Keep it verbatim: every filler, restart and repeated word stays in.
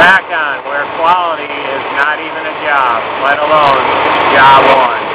Vac-Con, where quality is not even a job, let alone job one.